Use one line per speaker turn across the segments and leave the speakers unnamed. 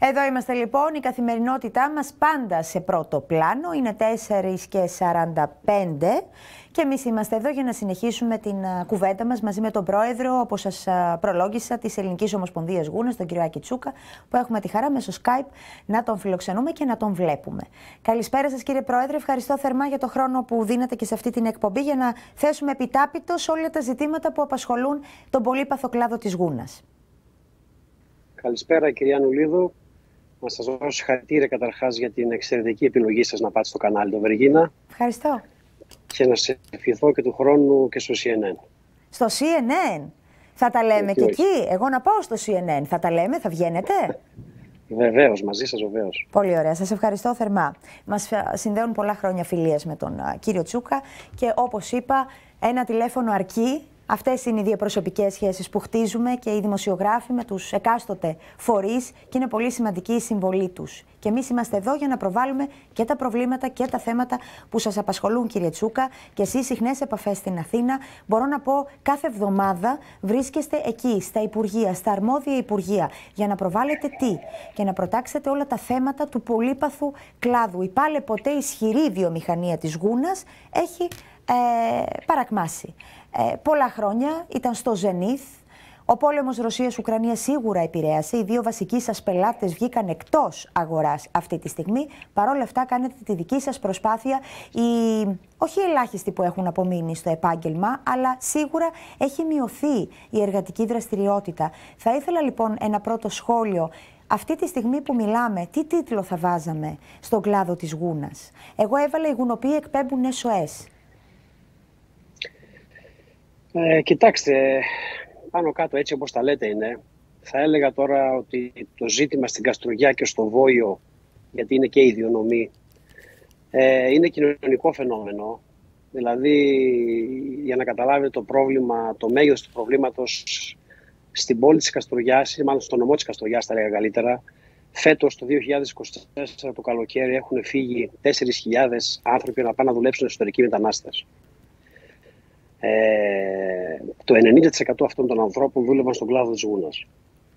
Εδώ είμαστε λοιπόν, η καθημερινότητά μας πάντα σε πρώτο πλάνο, είναι 4:45 και εμείς είμαστε εδώ για να συνεχίσουμε την κουβέντα μας μαζί με τον πρόεδρο, όπως σας προλόγησα, της Ελληνικής Ομοσπονδίας Γούνας, τον κύριο Άκη Τσούκα, που έχουμε τη χαρά μέσω Skype να τον φιλοξενούμε και να τον βλέπουμε. Καλησπέρα σας κύριε Πρόεδρε, ευχαριστώ θερμά για το χρόνο που δίνετε και σε αυτή την εκπομπή για να θέσουμε επιτάπητος όλα τα ζητήματα που απασχολούν τον πολύπαθο κλάδο της Γούνας.
Καλησπέρα κυρία Νουλίδου. Να σας δώσω συγχαρητήρια καταρχάς για την εξαιρετική επιλογή σας να πάτε στο κανάλι του Βεργίνα.
Ευχαριστώ.
Και να σε ευχηθώ και του χρόνου και στο CNN.
Στο CNN? Θα τα λέμε και εκεί. Εγώ να πάω στο CNN. Θα τα λέμε, θα βγαίνετε?
Βεβαίως, μαζί σας βεβαίως.
Πολύ ωραία. Σας ευχαριστώ θερμά. Μας συνδέουν πολλά χρόνια φιλίες με τον κύριο Τσούκα και όπως είπα, ένα τηλέφωνο αρκεί. Αυτές είναι οι διαπροσωπικές σχέσεις που χτίζουμε και οι δημοσιογράφοι με τους εκάστοτε φορείς και είναι πολύ σημαντική η συμβολή τους. Και εμείς είμαστε εδώ για να προβάλλουμε και τα προβλήματα και τα θέματα που σας απασχολούν κύριε Τσούκα και εσείς συχνές επαφές στην Αθήνα. Μπορώ να πω κάθε εβδομάδα βρίσκεστε εκεί στα Υπουργεία, στα αρμόδια Υπουργεία για να προβάλλετε τι και να προτάξετε όλα τα θέματα του πολύπαθου κλάδου. Η πάλε ποτέ ισχυρή βιομηχανία της Γούνας έχει παρακμάσει. Πολλά χρόνια ήταν στο ζενήθ. Ο πόλεμος Ρωσίας-Ουκρανίας σίγουρα επηρέασε. Οι δύο βασικοί σας πελάτες βγήκαν εκτός αγοράς αυτή τη στιγμή. Παρ' όλα αυτά κάνετε τη δική σας προσπάθεια. Όχι ελάχιστοι που έχουν απομείνει στο επάγγελμα, αλλά σίγουρα έχει μειωθεί η εργατική δραστηριότητα. Θα ήθελα λοιπόν ένα πρώτο σχόλιο. Αυτή τη στιγμή που μιλάμε, τι τίτλο θα βάζαμε στον κλάδο της Γούνας? Εγώ έβαλα οι γουνοποιοί εκπέμπουν SOS.
Κοιτάξτε, πάνω κάτω έτσι όπως τα λέτε είναι. Θα έλεγα τώρα ότι το ζήτημα στην Καστοριά και στο Βόλιο, γιατί είναι και ιδιονομή, είναι κοινωνικό φαινόμενο. Δηλαδή, για να καταλάβετε το πρόβλημα, το μέγεθος του προβλήματος στην πόλη της Καστοριάς, ή μάλλον στο νομό της Καστοριάς θα έλεγα καλύτερα, φέτος το 2024 το καλοκαίρι έχουν φύγει 4.000 άνθρωποι να πάνε να δουλέψουν εσωτερικοί μετανάστες. Το 90% αυτών των ανθρώπων δούλευαν στον κλάδο της Γούνας.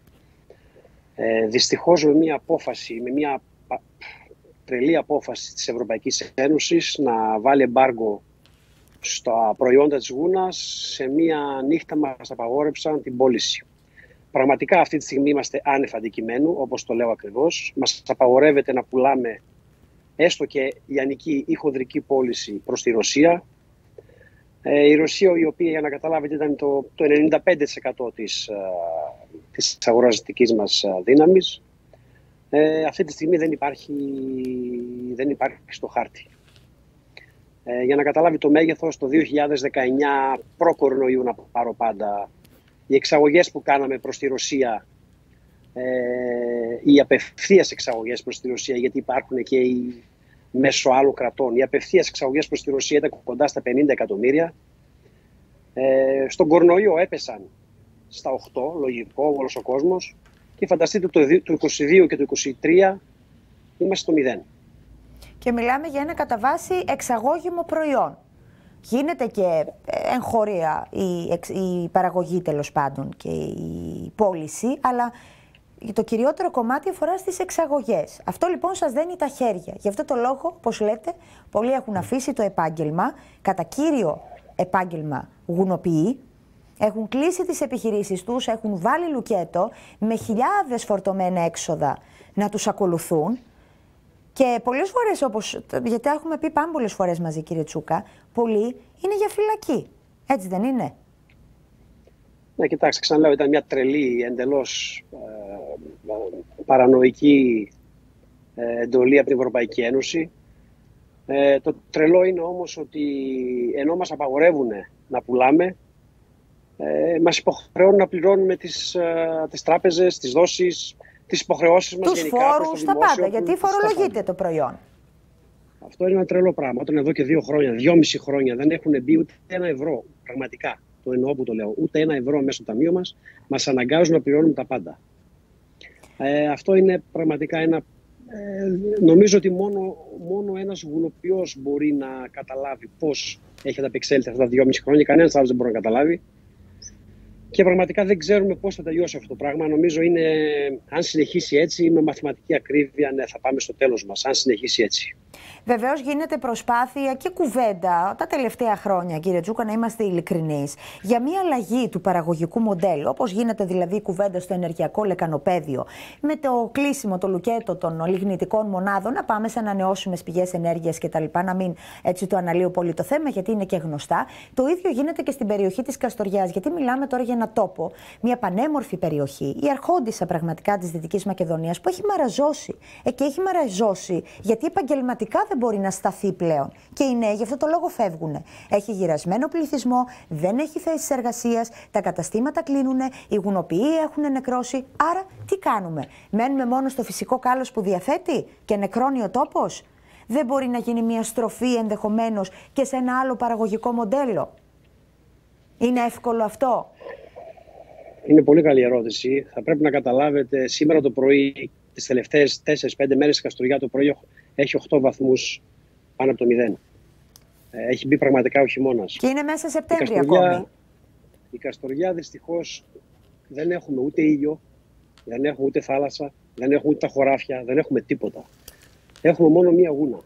Δυστυχώς με μια απόφαση, με μια τρελή απόφαση της Ευρωπαϊκής Ένωσης να βάλει εμπάργκο στα προϊόντα της Γούνας, σε μια νύχτα μας απαγόρεψαν την πώληση. Πραγματικά αυτή τη στιγμή είμαστε άνευ αντικειμένου, όπως το λέω ακριβώς. Μας απαγορεύεται να πουλάμε έστω και λιανική ή χονδρική πώληση προς τη Ρωσία. Η Ρωσία, η οποία για να καταλάβετε ήταν το 95% της αγοραστικής μας δύναμης, αυτή τη στιγμή δεν υπάρχει στο χάρτη. Για να καταλάβει το μέγεθος, το 2019 προ-κορονοϊού, να πάρω πάντα, οι εξαγωγές που κάναμε προς τη Ρωσία, οι απευθείας εξαγωγές προς τη Ρωσία, γιατί υπάρχουν και οι μέσω άλλων κρατών, οι απευθείας εξαγωγές προς τη Ρωσία ήταν κοντά στα 50 εκατομμύρια. Στον κορονοϊό έπεσαν στα 8, λογικό όλος ο κόσμος, και φανταστείτε το 22 και το 23 είμαστε στο 0.
Και μιλάμε για ένα κατά βάση εξαγώγημο προϊόν. Γίνεται και εγχώρια η παραγωγή τέλος πάντων και η πώληση, αλλά το κυριότερο κομμάτι αφορά στις εξαγωγές. Αυτό λοιπόν σας δένει τα χέρια. Γι' αυτό το λόγο, όπως λέτε, πολλοί έχουν αφήσει το επάγγελμα, κατά κύριο επάγγελμα γουνοποιοί, έχουν κλείσει τις επιχειρήσεις τους, έχουν βάλει λουκέτο με χιλιάδες φορτωμένα έξοδα να τους ακολουθούν. Και πολλές φορές, γιατί έχουμε πει πάμπολες φορές μαζί κύριε Τσούκα, πολλοί είναι για φυλακή. Έτσι δεν είναι?
Ναι, κοιτάξτε, ξαναλέω, ήταν μια τρελή, εντελώς παρανοϊκή εντολή από την Ευρωπαϊκή Ένωση. Το τρελό είναι όμως ότι ενώ μας απαγορεύουν να πουλάμε, μας υποχρεώνουν να πληρώνουμε τις τράπεζες, τις δόσεις, τις υποχρεώσεις μας γενικά.
Τους φόρους, τα πάντα, γιατί φορολογείται το προϊόν.
Αυτό είναι ένα τρελό πράγμα. Όταν εδώ και 2 χρόνια, 2,5 χρόνια δεν έχουν μπει ούτε ένα ευρώ, πραγματικά, το εννοώ που το λέω, ούτε ένα ευρώ μέσα στο ταμείο μας αναγκάζουν να πληρώνουμε τα πάντα. Αυτό είναι πραγματικά ένα... νομίζω ότι μόνο ένας γουνοποιός μπορεί να καταλάβει πώς έχει ανταπεξέλθει αυτά τα 2,5 χρόνια. Κανένας άλλος δεν μπορεί να καταλάβει. Και πραγματικά δεν ξέρουμε πώς θα τελειώσει αυτό το πράγμα. Νομίζω αν συνεχίσει έτσι, με μαθηματική ακρίβεια, ναι, θα πάμε στο τέλος μας, αν συνεχίσει έτσι.
Βεβαίως γίνεται προσπάθεια και κουβέντα τα τελευταία χρόνια, κύριε Τσούκα, να είμαστε ειλικρινείς, για μια αλλαγή του παραγωγικού μοντέλου, όπως γίνεται δηλαδή κουβέντα στο ενεργειακό λεκανοπέδιο, με το κλείσιμο, το λουκέτο των λιγνητικών μονάδων, να πάμε σε ανανεώσιμες πηγές ενέργειας κτλ. Να μην έτσι το αναλύω πολύ το θέμα, γιατί είναι και γνωστά. Το ίδιο γίνεται και στην περιοχή της Καστοριάς, γιατί μιλάμε τώρα για ένα τόπο, μια πανέμορφη περιοχή, η αρχόντισσα πραγματικά της Δυτικής Μακεδονίας, που έχει μαραζώσει. Και έχει μαραζώσει γιατί επαγγελματικά δεν μπορεί να σταθεί πλέον. Και οι νέοι γι' αυτό το λόγο φεύγουν. Έχει γυρασμένο πληθυσμό, δεν έχει θέσεις εργασίας, τα καταστήματα κλείνουν, οι γουνοποιοί έχουν νεκρώσει. Άρα τι κάνουμε? Μένουμε μόνο στο φυσικό κάλος που διαθέτει και νεκρώνει ο τόπος? Δεν μπορεί να γίνει μια στροφή ενδεχομένως και σε ένα άλλο παραγωγικό μοντέλο? Είναι εύκολο αυτό?
Είναι πολύ καλή ερώτηση. Θα πρέπει να καταλάβετε, σήμερα το πρωί, τις τελευταίες 4-5 μέρες η Καστοριά το πρωί έχει 8 βαθμούς πάνω από το 0. Έχει μπει πραγματικά ο χειμώνας.
Και είναι μέσα Σεπτέμβρη ακόμη.
Η Καστοριά δυστυχώς δεν έχουμε ούτε ήλιο, δεν έχουμε ούτε θάλασσα, δεν έχουμε ούτε τα χωράφια, δεν έχουμε τίποτα. Έχουμε μόνο μία γούνα.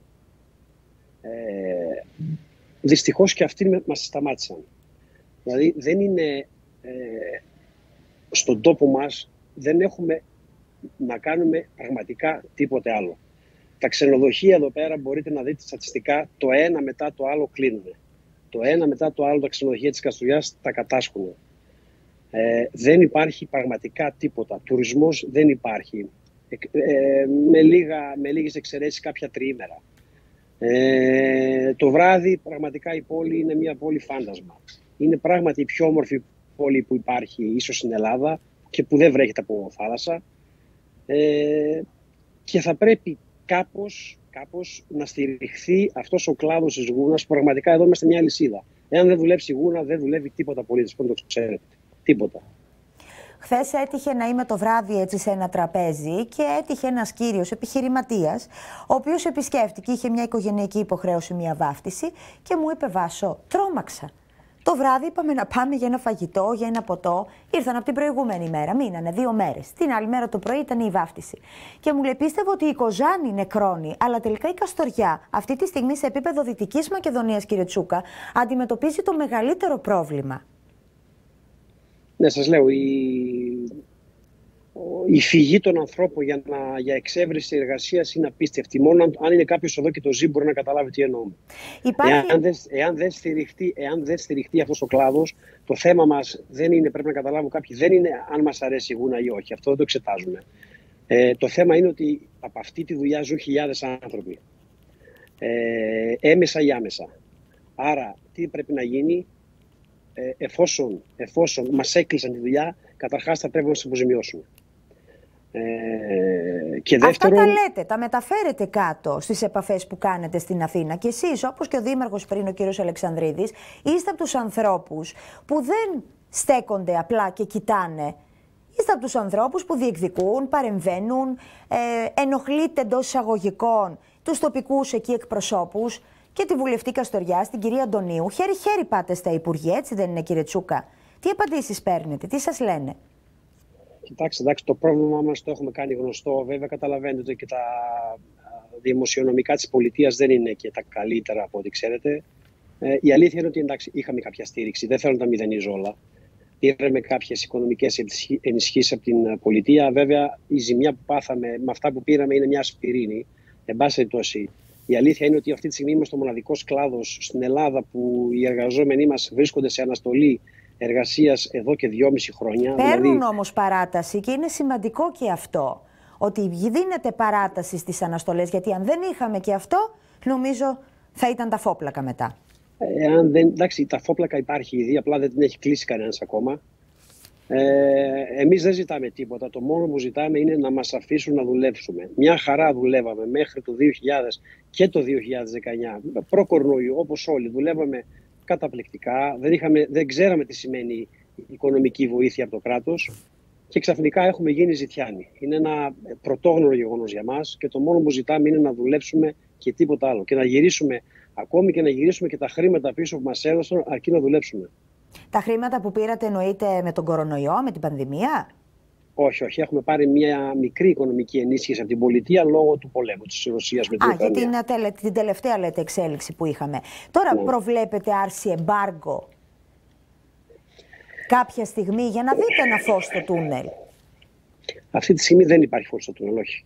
Δυστυχώς και αυτοί μας σταμάτησαν. Δηλαδή δεν είναι στον τόπο μας, δεν έχουμε να κάνουμε πραγματικά τίποτε άλλο. Τα ξενοδοχεία εδώ πέρα μπορείτε να δείτε στατιστικά, το ένα μετά το άλλο κλείνουν. Το ένα μετά το άλλο τα ξενοδοχεία της Καστοριάς τα κατάσχουν. Δεν υπάρχει πραγματικά τίποτα. Τουρισμός δεν υπάρχει. Με λίγες εξαιρέσεις κάποια τριήμερα. Το βράδυ πραγματικά η πόλη είναι μια πόλη φάντασμα. Είναι πράγματι η πιο όμορφη πόλη που υπάρχει ίσως στην Ελλάδα και που δεν βρέχεται από θάλασσα. Και θα πρέπει κάπως να στηριχθεί αυτός ο κλάδος της γούνας, που πραγματικά εδώ είμαστε μια αλυσίδα. Εάν δεν δουλέψει η γούνα, δεν δουλεύει τίποτα πολίτης, που το ξέρετε. Τίποτα.
Χθες έτυχε να είμαι το βράδυ έτσι σε ένα τραπέζι και έτυχε ένας κύριος επιχειρηματίας, ο οποίος επισκέφτηκε, είχε μια οικογενειακή υποχρέωση, μια βάφτιση και μου είπε: Βάσο, τρόμαξα. Το βράδυ είπαμε να πάμε για ένα φαγητό, για ένα ποτό. Ήρθαν από την προηγούμενη μέρα, μείνανε 2 μέρες. Την άλλη μέρα το πρωί ήταν η βάφτιση. Και μου λέει: πίστευω ότι η Κοζάνη νεκρώνει, αλλά τελικά η Καστοριά, αυτή τη στιγμή σε επίπεδο Δυτικής Μακεδονίας, κύριε Τσούκα, αντιμετωπίζει το μεγαλύτερο πρόβλημα.
Ναι, σας λέω, η φυγή των ανθρώπων για εξέβρεση εργασίας είναι απίστευτη. Μόνο αν είναι κάποιος εδώ και το ζει μπορεί να καταλάβει τι εννοούμε. Εάν δεν στηριχτεί αυτός ο κλάδος, το θέμα μας δεν είναι, πρέπει να καταλάβουν κάποιοι, δεν είναι αν μας αρέσει η γούνα ή όχι. Αυτό δεν το εξετάζουμε. Το θέμα είναι ότι από αυτή τη δουλειά ζουν χιλιάδες άνθρωποι. Έμεσα ή άμεσα. Άρα, τι πρέπει να γίνει? Εφόσον μας έκλεισαν τη δουλειά, καταρχάς θα πρέπει να μας αποζημιώσουν. Και δεύτερον,
αυτά τα λέτε, τα μεταφέρετε κάτω στις επαφές που κάνετε στην Αθήνα. Και εσείς, όπως και ο Δήμαρχος πριν, ο κύριος Αλεξανδρίδης, είστε από τους ανθρώπους που δεν στέκονται απλά και κοιτάνε. Είστε από τους ανθρώπους που διεκδικούν, παρεμβαίνουν, ενοχλείτε εντός εισαγωγικών τους τοπικούς εκεί εκπροσώπους και τη βουλευτή Καστοριάς, την κυρία Αντωνίου. Χέρι-χέρι πάτε στα Υπουργεία, έτσι δεν είναι, κύριε Τσούκα? Τι απαντήσεις παίρνετε, τι σας λένε?
Κοιτάξτε, εντάξει, το πρόβλημά μας το έχουμε κάνει γνωστό. Βέβαια, καταλαβαίνετε ότι και τα δημοσιονομικά της πολιτείας δεν είναι και τα καλύτερα από ό,τι ξέρετε. Η αλήθεια είναι ότι εντάξει, είχαμε κάποια στήριξη. Δεν θέλω να τα μηδενίζω όλα. Πήραμε κάποιες οικονομικές ενισχύσεις από την πολιτεία. Βέβαια, η ζημιά που πάθαμε με αυτά που πήραμε είναι μια ασπιρίνη. Εν πάση περιπτώσει, η αλήθεια είναι ότι αυτή τη στιγμή είμαστε ο μοναδικός κλάδος στην Ελλάδα που οι εργαζόμενοι μας βρίσκονται σε αναστολή εργασίας εδώ και 2,5 χρόνια.
Παίρνουν όμως παράταση και είναι σημαντικό και αυτό, ότι δίνεται παράταση στις αναστολές, γιατί αν δεν είχαμε και αυτό, νομίζω θα ήταν τα φόπλακα μετά.
Εντάξει, τα φόπλακα υπάρχει ήδη, απλά δεν την έχει κλείσει κανένας ακόμα. Εμείς δεν ζητάμε τίποτα, το μόνο που ζητάμε είναι να μας αφήσουν να δουλέψουμε. Μια χαρά δουλεύαμε μέχρι το 2000 και το 2019, προ-κορονοϊού, όπως όλοι, δουλεύαμε καταπληκτικά, δεν ξέραμε τι σημαίνει οικονομική βοήθεια από το κράτος και ξαφνικά έχουμε γίνει ζητιάνοι. Είναι ένα πρωτόγνωρο γεγονός για μας και το μόνο που ζητάμε είναι να δουλέψουμε και τίποτα άλλο και να γυρίσουμε, ακόμη και να γυρίσουμε και τα χρήματα πίσω που μας έδωσαν, αρκεί να δουλέψουμε.
Τα χρήματα που πήρατε εννοείται με τον κορονοϊό, με την πανδημία?
Όχι, όχι. Έχουμε πάρει μια μικρή οικονομική ενίσχυση από την πολιτεία λόγω του πολέμου της Ρωσίας με την Ουκρανία.
Για την τελευταία, λέτε, εξέλιξη που είχαμε. Τώρα προβλέπετε άρση εμπάργκο κάποια στιγμή για να δείτε ένα φως στο τούνελ?
Αυτή τη στιγμή δεν υπάρχει φως στο τούνελ, όχι.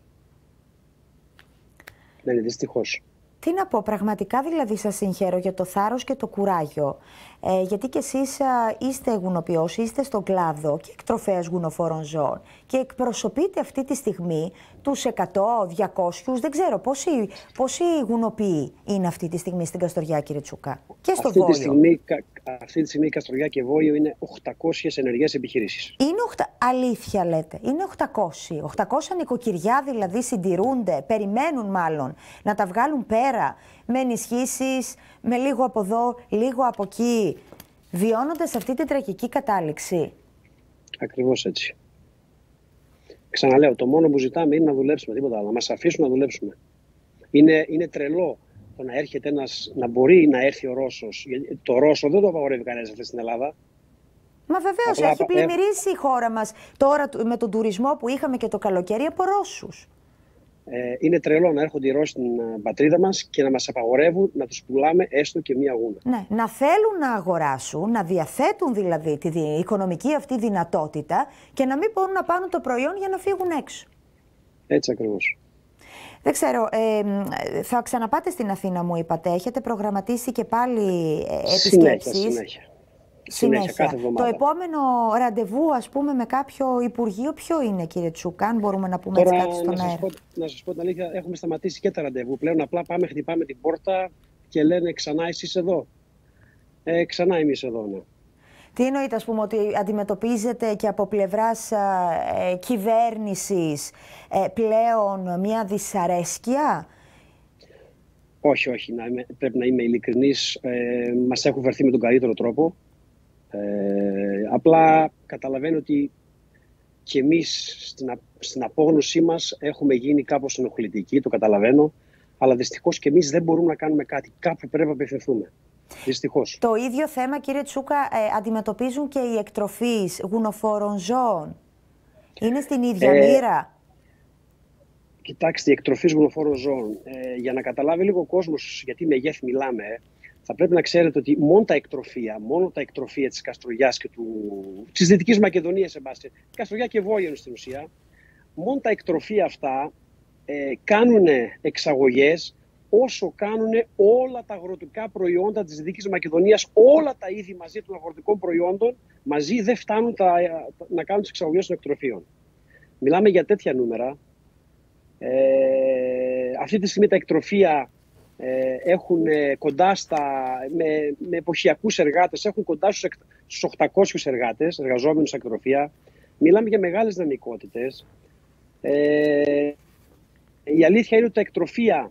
Δεν είναι, δυστυχώς.
Τι να πω, πραγματικά δηλαδή σας συγχαίρω για το θάρρος και το κουράγιο. Γιατί κι εσείς είστε γουνοποιός, είστε στον κλάδο και εκτροφέας γουνοφόρων ζώων και εκπροσωπείτε αυτή τη στιγμή τους 100, 200, δεν ξέρω πόσοι γουνοποιοί είναι αυτή τη στιγμή στην Καστοριά, κύριε Τσούκα, και στο Βόλιο.
Αυτή τη στιγμή η Καστοριά και Βόλιο είναι 800 ενεργές επιχειρήσεις.
Αλήθεια λέτε, είναι 800 νοικοκυριά δηλαδή συντηρούνται, περιμένουν μάλλον να τα βγάλουν πέρα με ενισχύσεις, με λίγο από εδώ, λίγο από εκεί, βιώνοντας αυτή την τραγική κατάληξη.
Ακριβώς έτσι. Ξαναλέω, το μόνο που ζητάμε είναι να δουλέψουμε, τίποτα άλλο. Να μας αφήσουν να δουλέψουμε. Είναι τρελό το να έρχεται να μπορεί να έρθει ο Ρώσος. Το Ρώσο δεν το απαγορεύει κανένας αυτή στην Ελλάδα.
Μα βεβαίως, έχει πλημμυρίσει η χώρα μας τώρα με τον τουρισμό που είχαμε και το καλοκαίρι από Ρώσους.
Είναι τρελό να έρχονται οι Ρώσοι στην πατρίδα μας και να μας απαγορεύουν να τους πουλάμε έστω και μία γούνα.
Ναι, να θέλουν να αγοράσουν, να διαθέτουν δηλαδή την οικονομική αυτή δυνατότητα και να μην μπορούν να πάρουν το προϊόν για να φύγουν έξω.
Έτσι ακριβώς.
Δεν ξέρω, θα ξαναπάτε στην Αθήνα μου είπατε, έχετε προγραμματίσει και πάλι επισκέψεις?
Συνέχεια, κάθε εβδομάδα.
Το επόμενο ραντεβού, ας πούμε, με κάποιο υπουργείο, ποιο είναι, κύριε Τσούκα, αν μπορούμε να πούμε έτσι κάτι στον αέρα?
Να σας πω την αλήθεια, έχουμε σταματήσει και τα ραντεβού. Πλέον απλά πάμε, χτυπάμε την πόρτα και λένε ξανά εσείς εδώ. Ξανά εμείς εδώ, ναι.
Τι εννοείται, ας πούμε, ότι αντιμετωπίζετε και από πλευράς κυβέρνησης πλέον μια δυσαρέσκεια?
Όχι, όχι. Πρέπει να είμαι ειλικρινής. Μας έχουν φερθεί με τον καλύτερο τρόπο. Απλά καταλαβαίνω ότι και εμείς στην απόγνωσή μας έχουμε γίνει κάπως ενοχλητικοί, το καταλαβαίνω. Αλλά δυστυχώς και εμείς δεν μπορούμε να κάνουμε κάτι. Κάπου πρέπει να απευθυνθούμε. Δυστυχώς.
Το ίδιο θέμα, κύριε Τσούκα, αντιμετωπίζουν και οι εκτροφείς γουνοφόρων ζώων. Είναι στην ίδια μοίρα?
Κοιτάξτε, η εκτροφής γουνοφόρων ζώων, για να καταλάβει λίγο ο κόσμος γιατί μεγέθη μιλάμε, θα πρέπει να ξέρετε ότι μόνο τα εκτροφία της Καστοριάς και της Δυτικής Μακεδονίας, Καστοριά και Βόλιο στην ουσία, μόνο τα εκτροφία αυτά κάνουν εξαγωγές όσο κάνουν όλα τα αγροτικά προϊόντα της Δυτικής Μακεδονίας, όλα τα είδη μαζί των αγροτικών προϊόντων, μαζί δεν φτάνουν να κάνουν τις εξαγωγές των εκτροφίων. Μιλάμε για τέτοια νούμερα. Αυτή τη στιγμή τα εκτροφία έχουν κοντά με εποχιακούς εργάτες, έχουν κοντά στους 800 εργάτες, εργαζόμενους στα εκτροφία. Μιλάμε για μεγάλες δυναμικότητες. Η αλήθεια είναι ότι τα εκτροφία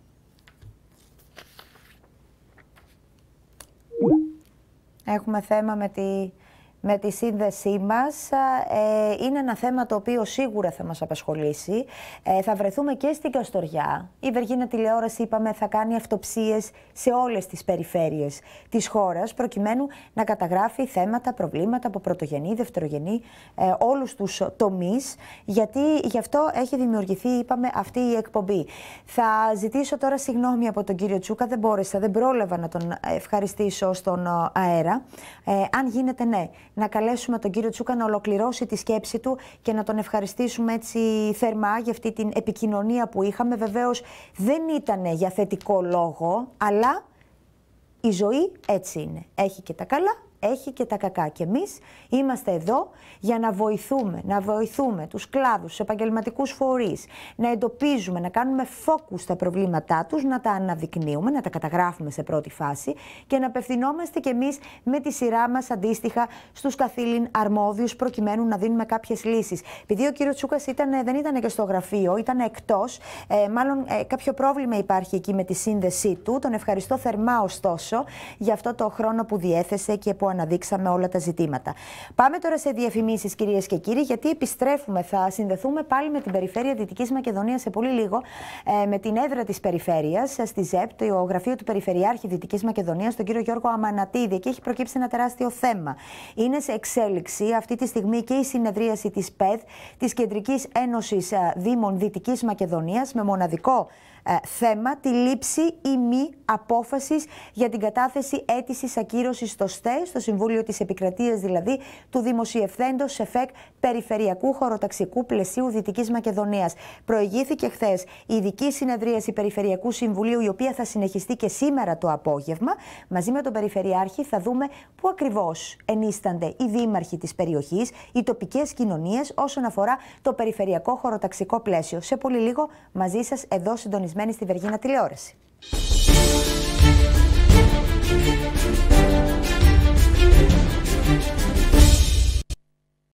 έχουμε θέμα με τη σύνδεσή μας. Είναι ένα θέμα το οποίο σίγουρα θα μας απασχολήσει. Θα βρεθούμε και στην Καστοριά. Η Βεργίνα Τηλεόραση, είπαμε, θα κάνει αυτοψίες σε όλες τις περιφέρειες της χώρας, προκειμένου να καταγράφει θέματα, προβλήματα από πρωτογενή, δευτερογενή, όλους τους τομείς, γιατί γι' αυτό έχει δημιουργηθεί, είπαμε, αυτή η εκπομπή. Θα ζητήσω τώρα συγγνώμη από τον κύριο Τσούκα, δεν πρόλαβα να τον ευχαριστήσω στον αέρα. Αν γίνεται, ναι, να καλέσουμε τον κύριο Τσούκα να ολοκληρώσει τη σκέψη του και να τον ευχαριστήσουμε έτσι θερμά για αυτή την επικοινωνία που είχαμε. Βεβαίως δεν ήταν για θετικό λόγο, αλλά η ζωή έτσι είναι. Έχει και τα καλά, έχει και τα κακά. Και εμείς είμαστε εδώ για να βοηθούμε τους κλάδους, τους επαγγελματικούς φορείς, να εντοπίζουμε, να κάνουμε focus στα προβλήματά τους, να τα αναδεικνύουμε, να τα καταγράφουμε σε πρώτη φάση και να απευθυνόμαστε κι εμείς με τη σειρά μας αντίστοιχα στους καθήλυν αρμόδιους, προκειμένου να δίνουμε κάποιες λύσεις. Επειδή ο κύριος Τσούκας δεν ήταν και στο γραφείο, ήταν εκτός, μάλλον κάποιο πρόβλημα υπάρχει εκεί με τη σύνδεσή του. Τον ευχαριστώ θερμά ωστόσο για αυτό το χρόνο που διέθεσε και που που αναδείξαμε όλα τα ζητήματα. Πάμε τώρα σε διαφημίσεις, κυρίες και κύριοι, γιατί επιστρέφουμε. Θα συνδεθούμε πάλι με την περιφέρεια Δυτικής Μακεδονίας σε πολύ λίγο, με την έδρα της περιφέρειας στη ΖΕΠ, το γραφείο του Περιφερειάρχη Δυτικής Μακεδονίας, τον κύριο Γιώργο Αμανατίδη. Και έχει προκύψει ένα τεράστιο θέμα. Είναι σε εξέλιξη αυτή τη στιγμή και η συνεδρίαση της ΠΕΔ, της Κεντρικής Ένωσης Δήμων Δυτικής Μακεδονίας, με μοναδικό θέμα τη λήψη ή μη απόφασης για την κατάθεση αίτησης ακύρωσης στο ΣΤΕ, στο Συμβούλιο της Επικρατείας δηλαδή, του δημοσιευθέντος ΣΕΦΕΚ Περιφερειακού Χωροταξικού Πλαισίου Δυτικής Μακεδονίας. Προηγήθηκε χθες η ειδική συνεδρίαση Περιφερειακού Συμβουλίου, η οποία θα συνεχιστεί και σήμερα το απόγευμα. Μαζί με τον Περιφερειάρχη θα δούμε πού ακριβώς ενίστανται οι δήμαρχοι της περιοχής, οι τοπικές κοινωνίες όσον αφορά το περιφερειακό χωροταξικό πλαίσιο. Σε πολύ λίγο μαζί σας εδώ συντονισμένοι στη Βεργίνα Τηλεόραση.